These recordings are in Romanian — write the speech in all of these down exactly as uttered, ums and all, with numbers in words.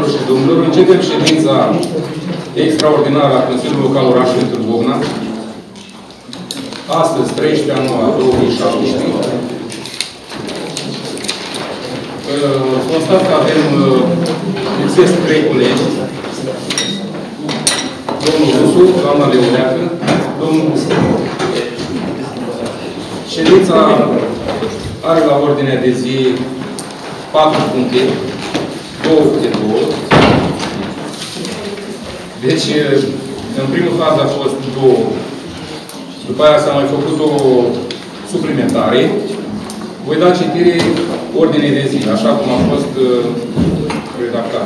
Doamnelor și domnilor, începem ședința extraordinară a Consiliului Local orașului Târgu Ocna. Astăzi, treisprezece a noua două mii șaptesprezece. Constat că avem exces trei colegi. Domnul Rusu, doamna Leoneacă, domnul Rusu. Ședința are la ordinea de zi patru puncte, două câte două. Deci, în primul fază a fost două. După aia s-a mai făcut o suplimentare. Voi da citire ordinei de zi, așa cum a fost uh, redactat.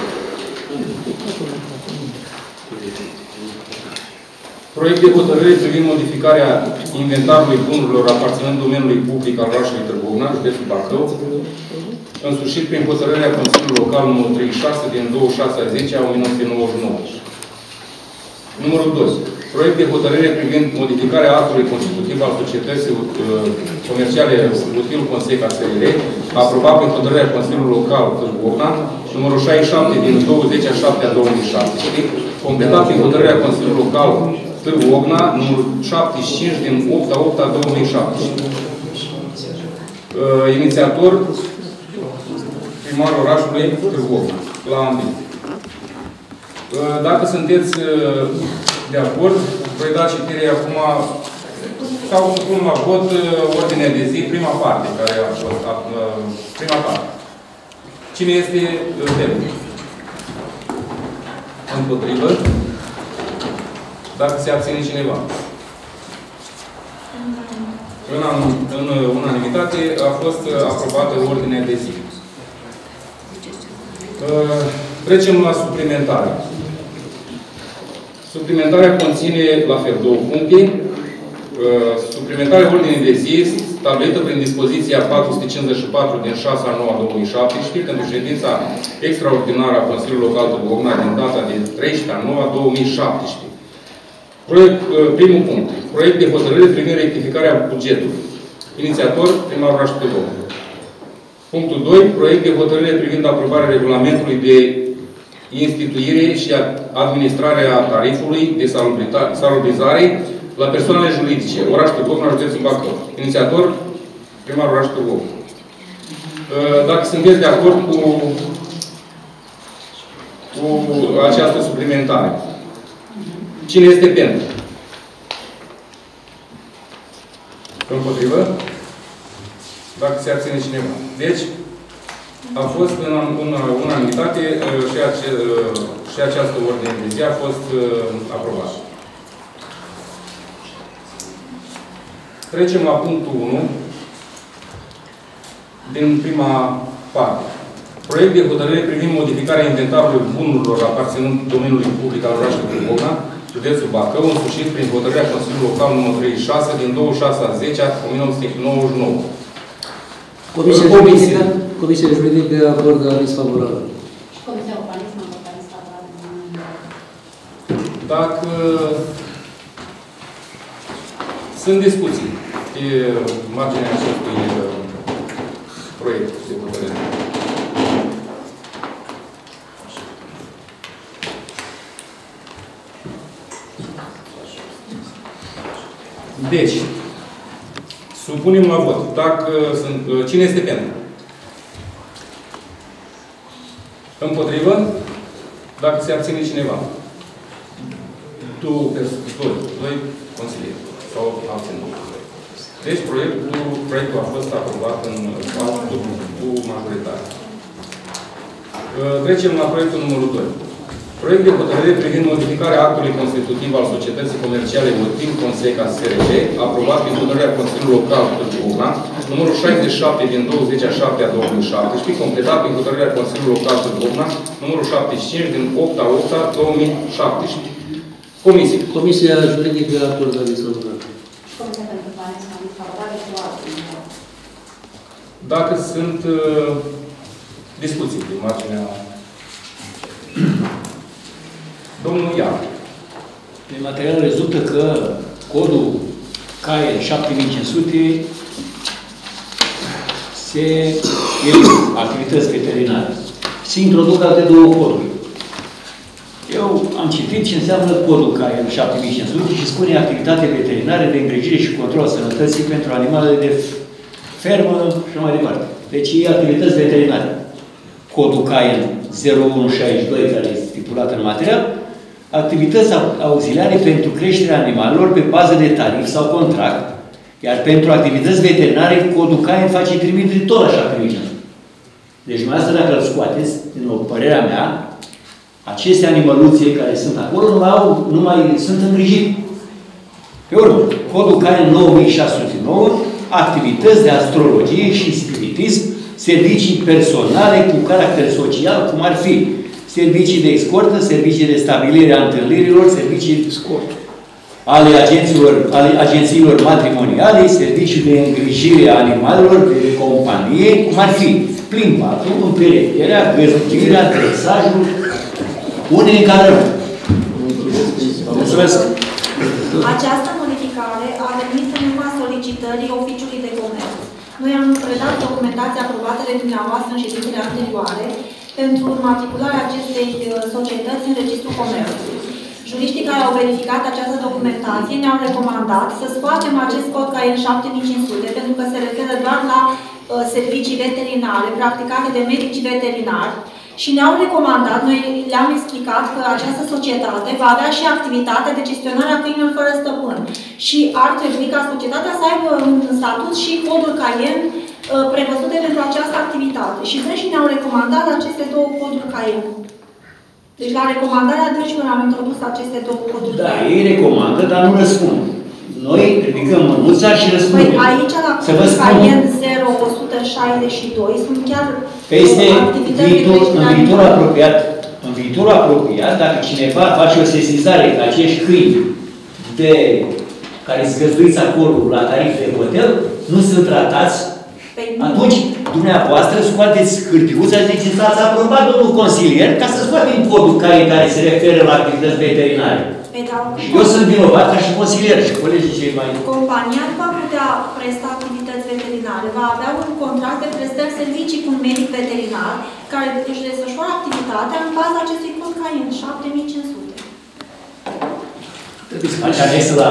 Proiect de hotărâre privind modificarea inventarului bunurilor aparținând domeniului public al orașului Târgu Ocna, județul Bacău, însușit prin hotărârea Consiliului Local numărul treizeci și șase din douăzeci și șase a zecea a o mie nouă sute nouăzeci și nouă. Numărul doi. Proiect de hotărâre privind modificarea actului constitutiv al societății uh, comerciale Util Conseca S R L, aprobat prin hotărârea Consiliului Local Târgu Ocna, numărul șaizeci și șapte din douăzeci a șaptea a două mii șaptesprezece, completat prin hotărârea Consiliului Local Târgu Ocna, numărul șaptezeci și cinci din opt a opta a două mii șaptesprezece. Uh, inițiator, primarul orașului Târgu Ocna, la ambii. Uh, dacă sunteți uh, de acord, voi da citire acum, sau supun la vot, uh, ordinea de zi, prima parte, care a fost, uh, prima parte. Cine este uh, pentru? Împotrivă? Dacă se abține cineva. În, în unanimitate a fost aprobată ordinea de zi. Uh, trecem la suplimentare. Suplimentarea conține la fel două puncte. Uh, suplimentarea ordinii de zi stabilită prin dispoziția patru sute cincizeci și patru din șase a noua a două mii șaptesprezece pentru ședința extraordinară a Consiliului Local Târgu Ocna din data de treisprezece a noua a două mii șaptesprezece. Proiect, primul punct. Proiect de hotărâre privind rectificarea bugetului. Inițiator, primarul orașului Târgu Ocna. Punctul doi. Proiect de hotărâre privind aprobarea regulamentului de instituire și administrare a tarifului de salubrizare la persoanele juridice. Oraș Târgu Ocna, județul Bacău. Inițiator, primarul orașului Târgu Ocna. Dacă sunteți de acord cu, cu această suplimentare. Cine este pentru? Împotrivă? Dacă se abține cineva. Deci, a fost în, în unanimitate și, ace, și această ordine de zi a fost aprobată. Trecem la punctul unu din prima parte. Proiect de hotărâre privind modificarea inventarului bunurilor aparținând domeniului public al orașului Târgu Ocna, județul Bacău, însușit prin hotărârea Consiliului Local numărul treizeci și șase din douăzeci și șase a zecea a o mie nouă sute nouăzeci și nouă. Comisia Juridică, Comisia Juridică acordă aviz favorabil. Și Comisia Urbanism acordă aviz favorabil. Dacă sunt discuții pe marginea acestui proiect de hotărâre. Deci, supunem la vot. Dacă sunt, cine este pentru? Împotrivă? Dacă se abține cineva. Tu, doi, doi consilieri. Sau abținut. Deci, proiectul, proiectul a fost aprobat în cu majoritate. Trecem la proiectul numărul doi. Proiect de hotărâre privind modificarea actului constitutiv al societății comerciale Util Conseca S R L, aprobat prin hotărârea Consiliului Local Târgu Ocna, numărul șaizeci și șapte din douăzeci a șaptea a două mii șaptesprezece, completat prin hotărârea Consiliului Local Târgu Ocna, numărul șaptezeci și cinci din opt a opta a două mii șaptesprezece. Comisie. Comisia Juridică acordă aviz favorabil. Comisia pentru Urbanism aviz favorabil cu altceva. Dacă sunt uh, discuții pe marginea domnul Iar. Din material rezultă că codul C A E șapte mii cinci sute se elimină activități veterinare. se introduc alte două coduri. Eu am citit ce înseamnă codul C A I N șapte mii cinci sute și spune activitate veterinară de îngrijire și control sănătății pentru animalele de fermă și mai departe. Deci e activități veterinare. Codul C A I N zero unu șaizeci și doi, care este stipulat în material, activități auxiliare pentru creșterea animalelor pe bază de tarif sau contract, iar pentru activități veterinare, codul C A I N face trimitere tot la șapte mii cinci sute. Deci, dumneavoastră, dacă îl scoateți, din părerea mea, aceste animăluțe care sunt acolo nu mai, au, nu mai sunt îngrijite. Pe urmă, codul C A I N nouă mii șase sute nouă, activități de astrologie și spiritism, servicii personale cu caracter social, cum ar fi servicii de escortă, servicii de stabilire a întâlnirilor, servicii de escortă ale agențiilor, ale agențiilor matrimoniale, servicii de îngrijire a animalelor de companie, cum ar fi plimbatul, împerecherea, găzduirea, dresajul, unii în care mulțumesc. Această modificare a venit în urma solicitării Oficiului de Comerț. Noi am predat documentația aprobată de dumneavoastră în ședințele anterioare pentru înmatricularea acestei societăți în Registrul Comerțului. Juriștii care au verificat această documentație ne-au recomandat să scoatem acest cod C A I N șapte mii cinci sute pentru că se referă doar la uh, servicii veterinare practicate de medici veterinari și ne-au recomandat, noi le-am explicat că această societate va avea și activitatea de gestionare a câinilor fără stăpân și ar trebui ca societatea să aibă în statut și codul C A I N uh, prevăzute pentru această activitate. Și deci ne-au recomandat aceste două coduri C A I N. Deci la recomandarea dânsilor am introdus aceste două coduri. Da, ei recomandă, dar nu răspund. Noi ridicăm mânuța și răspundem. Păi aici la codul C A I N zero o sută șaizeci și doi sunt chiar este activități viitor, de în viitor apropiat, în viitorul apropiat, dacă cineva face o sesizare că acești câini de care sunt găzduiți acolo la tarif de hotel nu sunt tratați, păi atunci dumneavoastră scoateți hârtiuța și ziceți, ați aprobat domnul consilier ca să scoatem codul care, care se referă la activități veterinare. Și eu sunt vinovat ca și consilier și colegii cei mai... Compania nu va putea presta activități veterinare, va avea un contract de prestări servicii cu un medic veterinar care își desfășoară activitatea în baza acestui cod C A I N șapte mii cinci sute. Trebuie să faci anex la...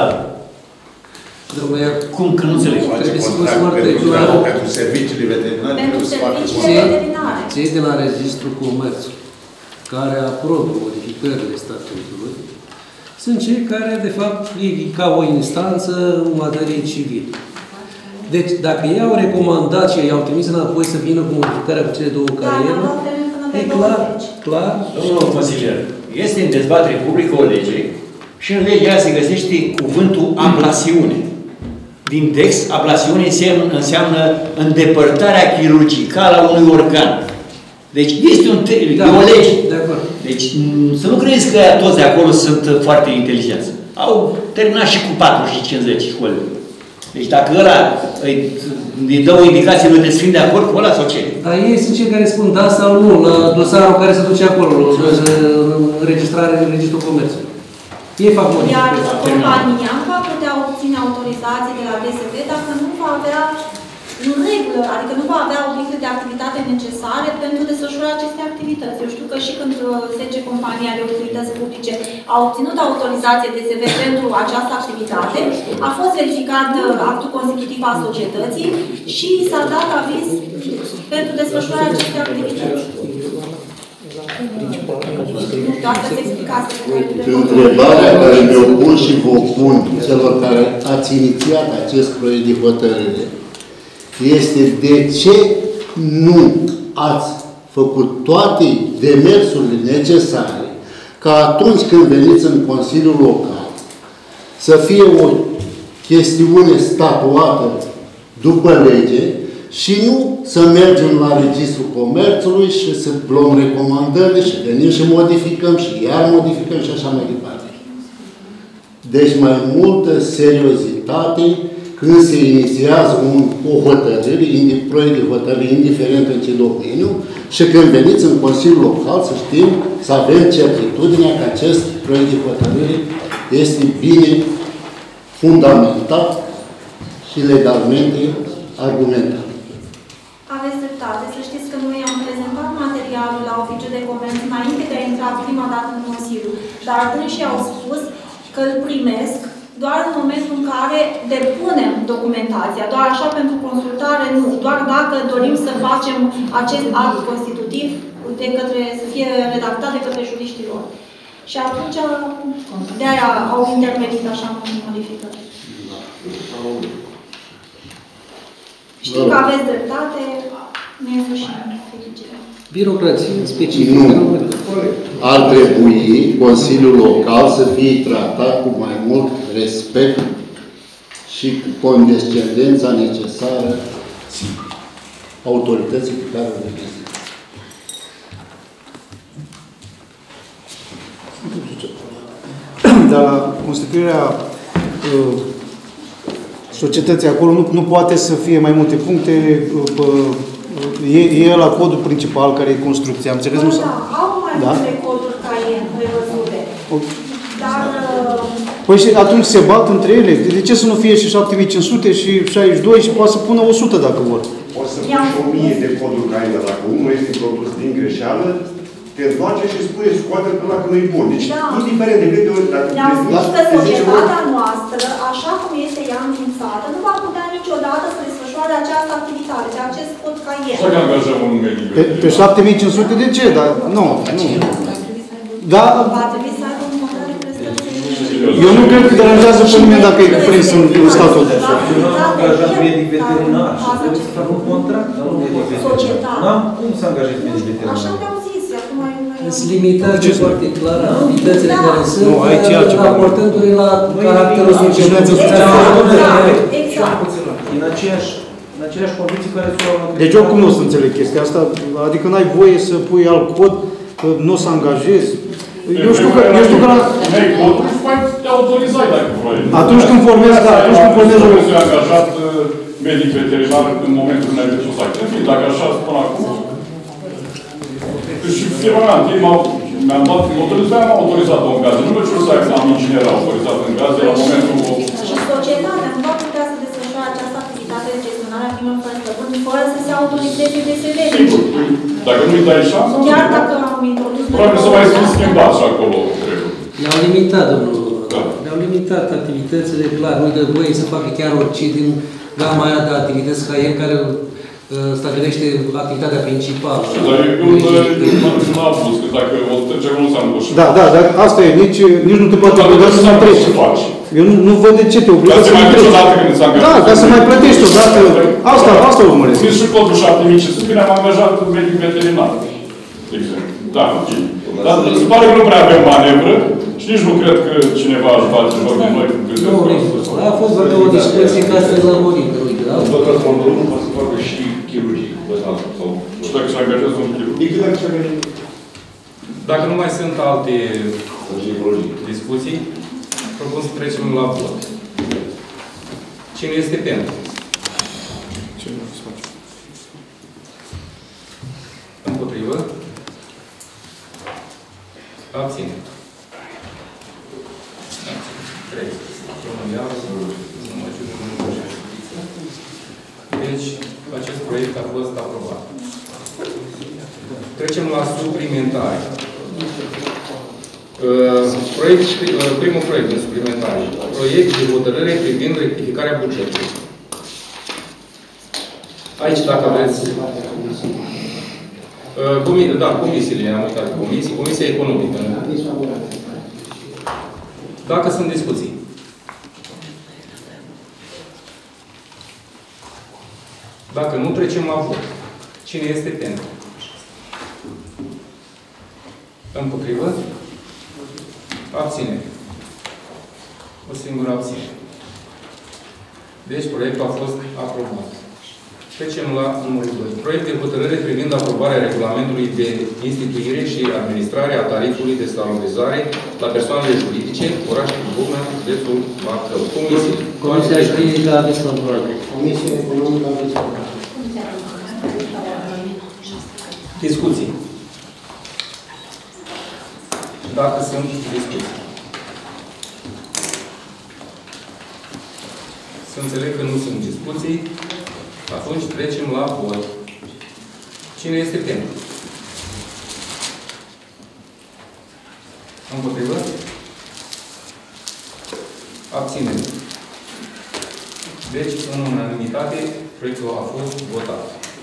Cum? Că nu înțeleg. Face contract pentru serviciile veterinare. Pentru serviciile veterinare. Cei de la Registrul Comerțului care aprobă modificările statutului sunt cei care, de fapt, e ca o instanță în materie civilă. Deci, dacă ei au recomandat și i-au trimis înapoi să vină cu modificarea cu cele două cariere, e clar, clar. Domnul consilier, este în dezbatere publică o lege și în legea aia se găsește cuvântul ablasiune. Din text, ablasiune înseamnă, înseamnă îndepărtarea chirurgicală a unui organ. Deci este un da, o lege. De acord. Deci să nu credeți că toți de acolo sunt foarte inteligenți. Au terminat și cu patruzeci și cincizeci școli. Deci dacă ăla îi, îi dă o indicație, noi trebuie să fim de acord cu ăla sau ce? Dar ei sunt cei care spun da sau nu la dosarul care se duce acolo, înregistrare în Registrul Comerțului. Ei fac modificări. Iar compania nu va putea obține autorizații de la D S V dacă nu va avea în regulă, adică nu va avea obiecte de activitate necesare pentru desfășurarea acestei activități. Eu știu că și când S C Compania de Utilități Publice a obținut autorizație D S V pentru această activitate, a fost verificat actul constitutiv al societății și s-a dat aviz pentru desfășurarea acestei activități. Întrebarea care mi-o pun și vă pun celor care ați inițiat acest proiect de hotărâre este de ce nu ați făcut toate demersurile necesare ca atunci când veniți în Consiliul Local să fie o chestiune statuată după lege și nu să mergem la Registrul Comerțului și să luăm recomandările și venim și modificăm și iar modificăm și așa mai departe. Deci mai multă seriozitate când se inițiază un, o hotărâre, un proiect de hotărâre, indiferent în ce domeniu, și când veniți în Consiliul Local, să știm, să avem certitudinea că acest proiect de hotărâre este bine fundamentat și legalmente argumentat. Aveți dreptate. Să știți că noi am prezentat material dosarul la oficiul de comerț înainte de a intra prima dată în Consiliu. Dar dânsii au spus că îl primesc doar în momentul în care depunem documentația. Doar așa pentru consultare, nu. Doar dacă dorim să facem acest act constitutiv de către, să fie redactat de către juriștii lor. Și atunci, de-aia au intervenit așa multe modificări. Știu că aveți dreptate, nu este și fericire. Birocrație specifică. Nu. Ar trebui Consiliul Local să fie tratat cu mai mult respect și cu condescendența necesară autorității pe care o reprezintă. Dar la constituirea uh, societății acolo nu, nu poate să fie mai multe puncte. Uh, e, e la codul principal care e construcția. Am înțeles? Da, Nu da, au mai da? multe coduri ca ei prevăzute. Dar... Păi și atunci se bat între ele. De, de ce să nu fie și șapte mii cinci sute și șaizeci și doi și poate să pună o sută dacă vor? Poți să pui și o mie de coduri ca ele. Dacă unul este produs din greșeală, te întoarce și spune scoate până la că nu e bun. Deci, da. indiferent de câte ori... Ne-am spus că societatea noastră, așa cum este ea înființată, nu va putea niciodată să desfășoare această activitate, de acest cod ca el. Să angajăm un medic. Pe, pe șapte mii cinci sute de ce? Dar nu, nu. Da, Va trebui să aibă un contract de prestații. eu nu cred că deranjează pe nimeni dacă e cuprins în, în statul de așa. Eu nu am angajat medic veterinar și trebuie să fac un contract, dar nu medic veterinar. N-am cum să angajez medic veterinar. Așa te-am zis, acum eu nu... Sunt limitate foarte clar activitățile care sunt, Nu, aici e altceva. raportându-le la caracterul societății. Exact. În aceeași, în aceleași condiții care sunt... Deci eu cum nu o să înțeleg chestia asta? Adică n-ai voie să pui alt cod, că nu o să angajezi. Eu știu că, eu știu că la... Nei coduri, mai te autorizai dacă vrei. Atunci când formezi, da, atunci când formezi... Nu trebuie să angajat medic veterinar în momentul când ai depus activ. Dacă așa spun acum... Și firma mea, întâi mi-am dat autorizarea, m-am autorizat în gaze. Nu știu să am inginer autorizat în gaze la momentul... Și societatea nu va putea să desfășoare această activitate de gestionare a firmelor fără stăpân, fără să se autorizeze D S V. Sigur, dacă nu-i dai șansa... Chiar dacă am introdus... Probabil să mai fi schimbat și acolo, cred. Le-au limitat, domnul. Da. Le-au limitat activitățile, clar, nu dă voie să facă chiar orice din gama aia de activități ca el, care stabilește activitatea principală. Dar eu nu am spus că dacă o trece, nu s-a îmbușit. Da, da, dar asta e, nici, nici nu te poate obliga să mai treci. Eu nu, nu văd de ce te obliga să mai treci. Da, ca să mai plătești odată. Asta, asta urmăresc. Nici și codul șapte mii cinci sute, bine, am angajat un medic veterinar. De exemplu. Da, ok. Dar se pare că nu prea avem manevră și nici nu cred că cineva își face joc de noi cu câte nu, a fost vorba o discuție ca să l-am murit. Doctor Condor nu poate să facă și chirurgii. Și dacă se angajează un chirurg. Decât dacă se angajează. Dacă nu mai sunt alte discuții, propun să trecem la vot. Cine este pentru? Împotrivă? Abține. trei. Deci, acest proiect a fost aprobat. Trecem la suplimentare. Proiect, primul proiect de suplimentare. Proiect de hotărâre privind rectificarea bugetului. Aici, dacă vreți... Comi da, comisiile, am uitat. Comisii, Comisia Economică. Dacă sunt discuții. Dacă nu, trecem la vot. Cine este pentru? Împotrivă? Abține. O singură abține. Deci, proiectul a fost aprobat. Trecem la numărul doi. Proiect de hotărâre privind aprobarea regulamentului de instituire și administrare a tarifului de salarizare la persoanele juridice, orașul Bucovina, județul Bacău. Comisie. Comisia Juridică a avut control. Comisia Economică a avut control. Discuții. Dacă sunt discuții. Să înțeleg că nu sunt discuții. Atunci trecem la vot. Cine este pentru? Împotrivă? Abținere. Deci, în unanimitate, proiectul a fost votat.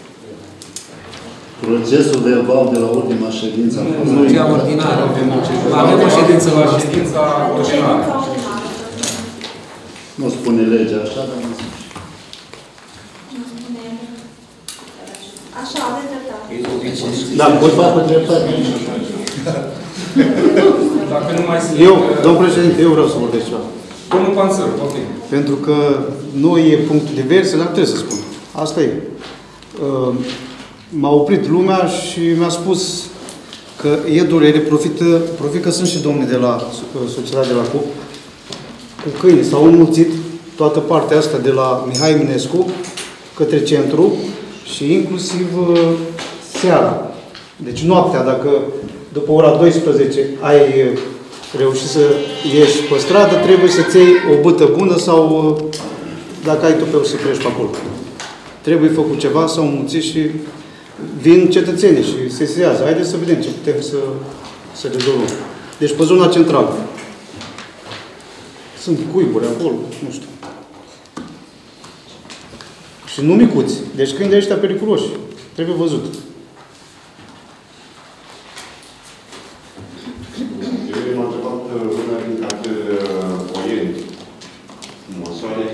Procesul verbal de la ultima ședință a fost... Nu, cea ordinară. Avem o ședință la ședința ordinară. Nu spune legea așa, dar nu spune. Așa, aveți dreptate. Da, voi fac pe dreptate. Dacă nu mai sunt... Eu, domn președinte, eu vreau să vorbesc ceva. Domnul Panțăr, poftim. Pentru că nu e punctul divers, dar trebuie să spun. Asta e. M-a oprit lumea și mi-a spus că e durere, profită, profită că sunt și domnii de la societatea de la C U P, cu câini s-au înmulțit toată partea asta de la Mihai Minescu către centru și inclusiv seara. Deci noaptea, dacă după ora douăsprezece ai reușit să ieși pe stradă, trebuie să-ți iei o bâtă bună sau dacă ai tupeu să treci pe acolo. Trebuie făcut ceva, s-au înmulțit și vin cetățenii și se sează. Haideți să vedem ce putem să, să rezolvăm. Deci pe zona centrală. Sunt cuiburi acolo, nu știu. Și nu micuți. Deci câini de ăștia periculoși. Trebuie văzut. Eu m-am întrebat una din carte oieni, mosoare,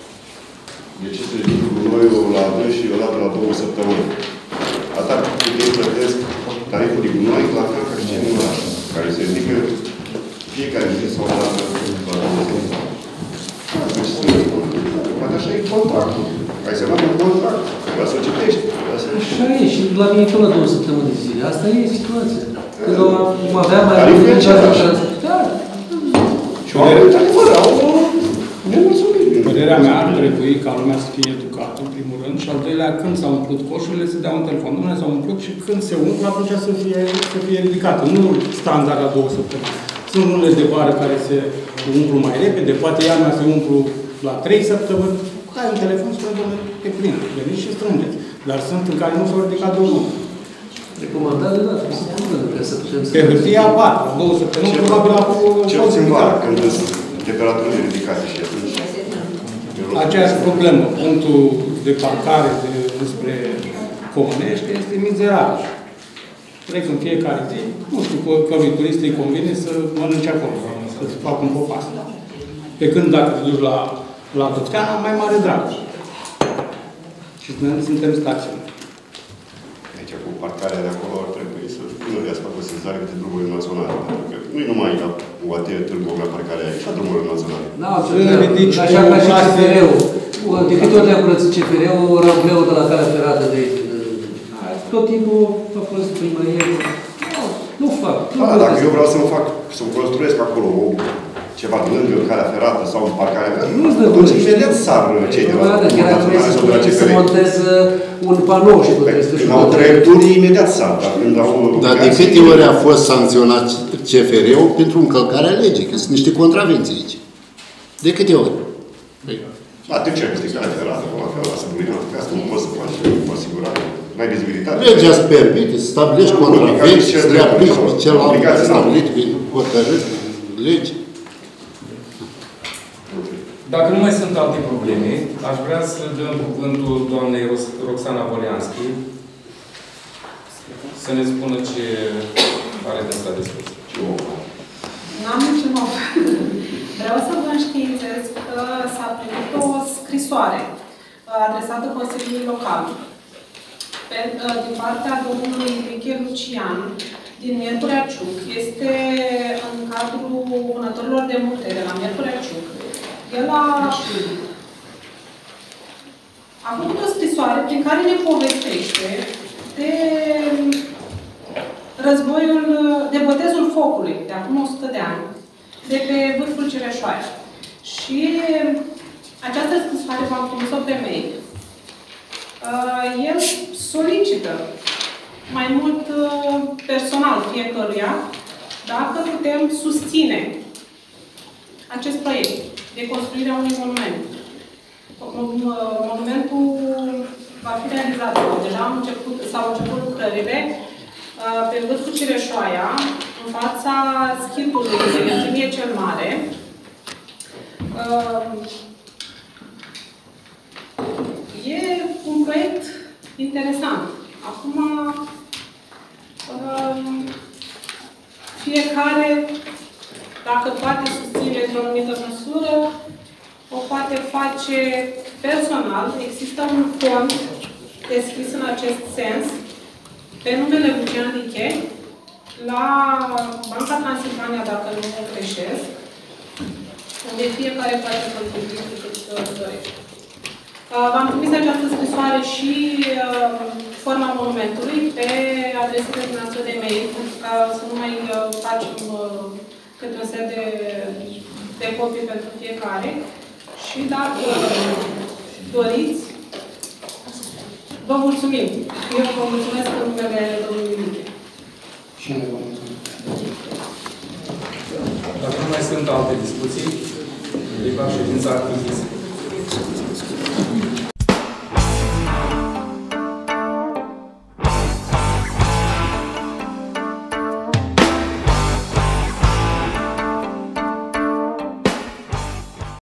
de ce se ridică gunoiul la doi și ăla de la două săptămâni. Asta cât ei plătesc tariful de gunoi, la fel ca și cei din oraș, care se ridică fiecare zi sau la două săptămâni. Deci să ne spun, poate așa e contractul. Ai semnat un contract, la să citești. Așa e, și la mine până două săptămâni de zile. Asta e situația. Când o aveam mai tariful e același. Da. Și oamenii, fără, au nemulțumiri. Părerea mea ar trebui ca lumea să fie educată, în primul rând, și al doilea, când s-au umplut coșurile, să dea un telefon. Dom'le, s-au umplut și când se umplă, atunci să fie, să fie ridicată. Nu standard la două săptămâni. Sunt unele de vară care se umplu mai repede, poate iarna se umplu la trei săptămâni. Ai un telefon, spune, dom'le, e plin. Veniți și strângeți. Dar sunt în care nu s-au ridicat de unul. Recomandare, da, trebuie să pună, ca să putem să... Pe hârtie apar, la două săptămâni, probabil la cel puțin vară, când sunt temperaturile ridicate și atunci. Aceeași problemă, punctul de parcare de, înspre Comănești este mizerabil. Trec în fiecare zi, nu știu cărui turist îi convine să mănânce acolo, să facă un popas. Pe când dacă te duci la, la Toscana, mai mare drag. Și noi suntem staționari. Aici, cu parcarea de acolo, ar trebui să nu le-ați făcut sezare de drumurile naționale. Pentru că nu e numai la o atie târgu la parcarea aici, la drumurile naționale. Da, așa ca și C F R-ul. De câte ori le-am curățit C F R-ul, rambleu de la calea ferată de aici. Tot timpul a fost primărie. Nu fac. Da, dacă eu vreau să-mi fac, să-mi construiesc acolo ceva lângă calea ferată sau parcarea mea, atunci imediat sar cei de la naționale sau de la C F R. Să montez un panou și tot restul. Când au drepturi, imediat sar. Dar de câte ori a fost sancționat C F R-ul pentru încălcarea legii? Că sunt niște contravenții aici. De câte ori? La te cer, este calea ferată, la fel, la segurină, că asta nu poți să faci cu asigurare. N-ai vizibilitate. Legea îți permite să stabilești contravenții, să le aplici pe celălalt stabilit prin hotărâri, legi. Dacă nu mai sunt alte probleme, aș vrea să dăm cuvântul doamnei Roxana Polianski să ne spună ce are de asta de spus. N-am niciun nou. Vreau să vă înștiințez că s-a primit o scrisoare adresată Consiliului Local pe, din partea domnului Michel Lucian din Miercurea Ciuc. Este în cadrul vânătorilor de multe de la Miercurea Ciuc. El a, a făcut o scrisoare prin care ne povestește de războiul, de botezul focului de acum o sută de ani, de pe vârful Cireșoaia. Și această scrisoare v-am trimis-o pe mail. El solicită mai mult personal fiecăruia dacă putem susține acest proiect de construirea unui monument. Monumentul va fi realizat. Deja am început, s-au început lucrările pe vârful Cireșoaia, în fața schipului de energie cel mare, e un proiect interesant. Acum, fiecare, dacă poate susține într-o anumită măsură, o poate face personal. Există un fond deschis în acest sens, pe numele Lucian Riche, la Banca Transilvania, dacă nu mă greșesc, unde fiecare poate contribui cât dorește. V-am trimis această scrisoare și uh, forma monumentului pe adresele noastre de mail, ca să nu mai uh, facem uh, câte un set de, de copii pentru fiecare. Și dacă uh, doriți, vă mulțumim. Eu vă mulțumesc în numele domnului Miche. Și noi vă mulțumim. Dacă nu mai sunt alte discuții, ședința închis.